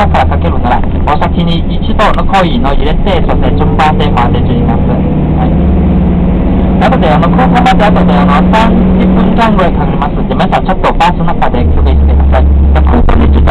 方からかけるなら、お先に一度のコインを入れて、そして順番で回っていきます。はい。なので、空港まで後で30分間ぐらいかかります。で、皆さんちょっとバスの中で休憩してください。空港に着